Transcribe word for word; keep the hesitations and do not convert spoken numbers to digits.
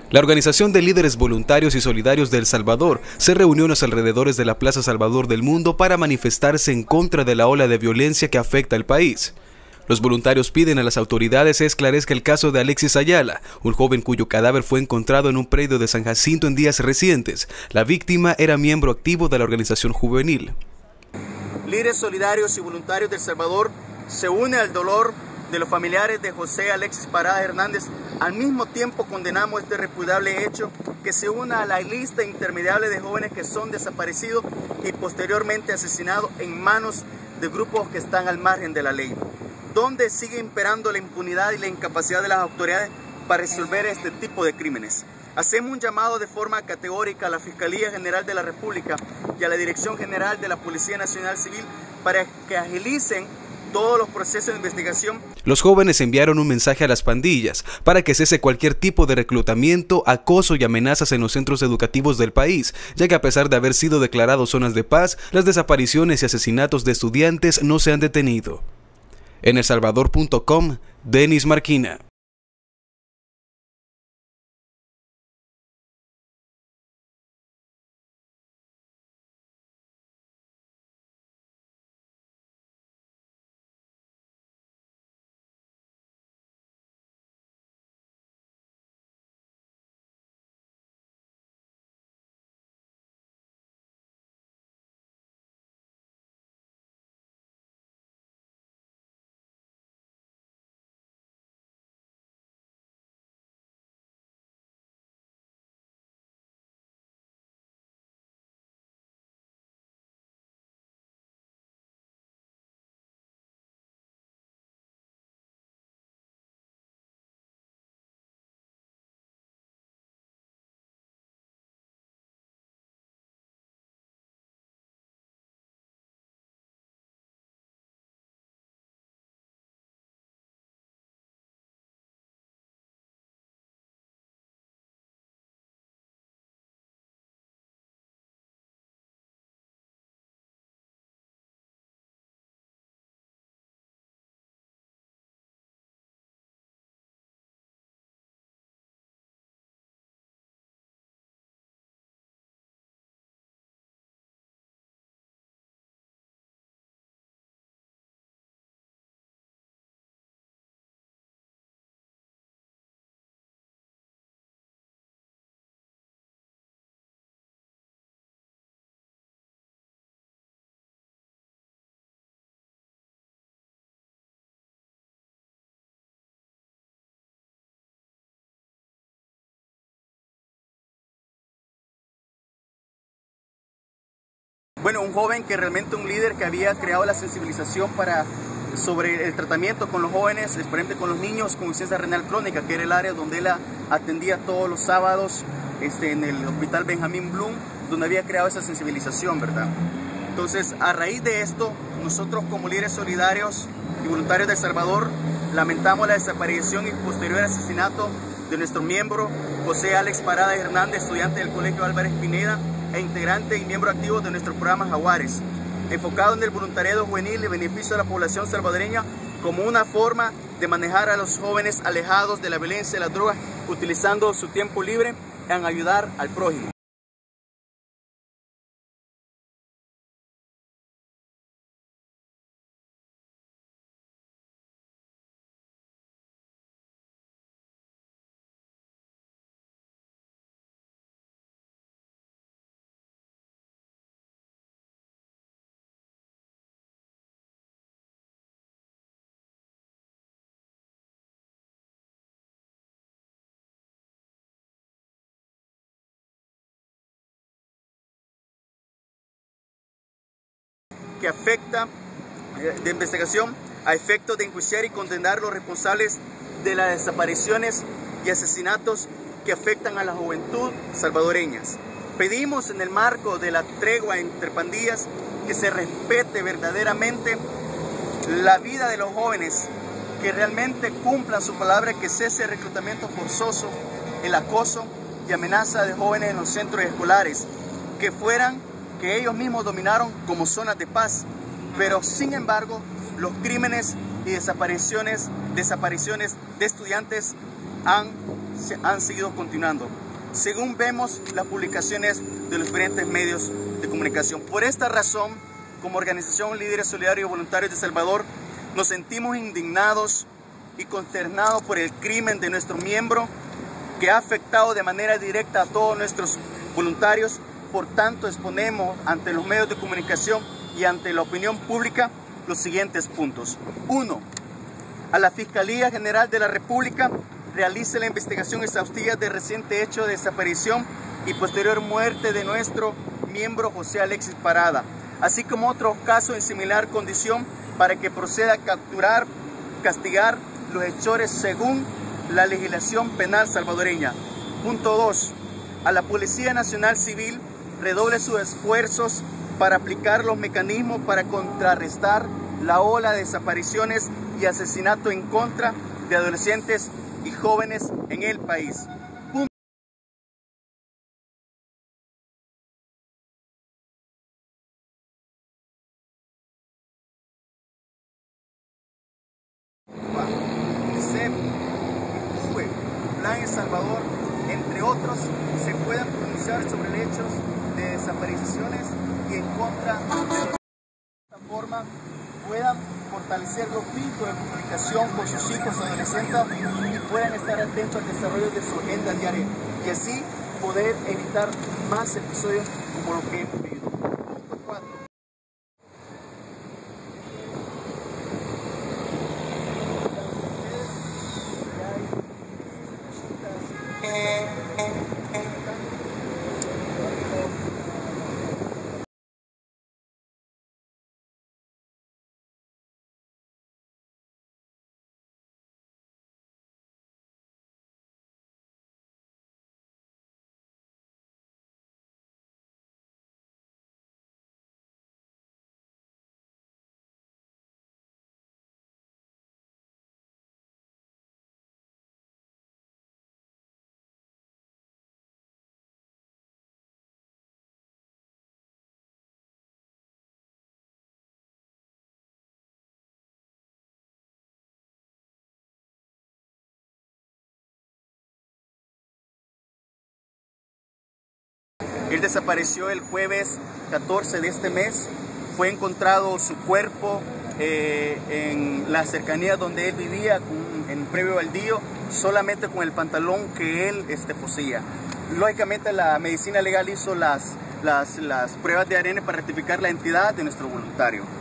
La Organización de Líderes Voluntarios y Solidarios de El Salvador se reunió en los alrededores de la Plaza Salvador del Mundo para manifestarse en contra de la ola de violencia que afecta al país. Los voluntarios piden a las autoridades se esclarezca el caso de Alexis Ayala, un joven cuyo cadáver fue encontrado en un predio de San Jacinto en días recientes. La víctima era miembro activo de la organización juvenil. Líderes solidarios y voluntarios de El Salvador se unen al dolor de los familiares de José Alexis Parada Hernández. Al mismo tiempo condenamos este repudiable hecho que se una a la lista interminable de jóvenes que son desaparecidos y posteriormente asesinados en manos de grupos que están al margen de la ley, donde sigue imperando la impunidad y la incapacidad de las autoridades para resolver este tipo de crímenes. Hacemos un llamado de forma categórica a la Fiscalía General de la República y a la Dirección General de la Policía Nacional Civil para que agilicen todos los procesos de investigación. Los jóvenes enviaron un mensaje a las pandillas para que cese cualquier tipo de reclutamiento, acoso y amenazas en los centros educativos del país, ya que a pesar de haber sido declarados zonas de paz, las desapariciones y asesinatos de estudiantes no se han detenido. En el salvador punto com, Denis Marquina. Bueno, un joven que realmente un líder que había creado la sensibilización para, sobre el tratamiento con los jóvenes, especialmente con los niños con insuficiencia renal crónica, que era el área donde él atendía todos los sábados este, en el Hospital Benjamín Bloom, donde había creado esa sensibilización, ¿verdad? Entonces, a raíz de esto, nosotros como líderes solidarios y voluntarios de El Salvador, lamentamos la desaparición y posterior asesinato de nuestro miembro José Alex Parada Hernández, estudiante del Colegio Álvarez Pineda e integrante y miembro activo de nuestro programa Jaguares, enfocado en el voluntariado juvenil y beneficio de la población salvadoreña como una forma de manejar a los jóvenes alejados de la violencia y las drogas, utilizando su tiempo libre en ayudar al prójimo. Que afecta de investigación a efectos de enjuiciar y condenar los responsables de las desapariciones y asesinatos que afectan a la juventud salvadoreñas. Pedimos en el marco de la tregua entre pandillas que se respete verdaderamente la vida de los jóvenes, que realmente cumplan su palabra, que cese el reclutamiento forzoso, el acoso y amenaza de jóvenes en los centros escolares, que fueran que ellos mismos dominaron como zonas de paz, pero sin embargo los crímenes y desapariciones, desapariciones de estudiantes han se han seguido continuando, según vemos las publicaciones de los diferentes medios de comunicación. Por esta razón, como organización Líderes Solidarios y Voluntarios de El Salvador, nos sentimos indignados y consternados por el crimen de nuestro miembro, que ha afectado de manera directa a todos nuestros voluntarios. Por tanto, exponemos ante los medios de comunicación y ante la opinión pública los siguientes puntos. Uno, a la Fiscalía General de la República realice la investigación exhaustiva del reciente hecho de desaparición y posterior muerte de nuestro miembro José Alexis Parada, así como otros casos en similar condición, para que proceda a capturar, castigar los hechores según la legislación penal salvadoreña. Punto dos. A la Policía Nacional Civil redoble sus esfuerzos para aplicar los mecanismos para contrarrestar la ola de desapariciones y asesinato en contra de adolescentes y jóvenes en el país. Punto. UNICEF, Plan El Salvador, entre otros, se puedan pronunciar sobre hechos de desapariciones y en contra de esta forma puedan fortalecer los vínculos de comunicación con sus hijos adolescentes y puedan estar atentos al desarrollo de su agenda diaria y así poder evitar más episodios como lo que hemos vivido. Punto cuatro. Él desapareció el jueves catorce de este mes. Fue encontrado su cuerpo eh, en la cercanía donde él vivía, con, en previo baldío, solamente con el pantalón que él este, poseía. Lógicamente la medicina legal hizo las, las, las pruebas de A D N para rectificar la identidad de nuestro voluntario.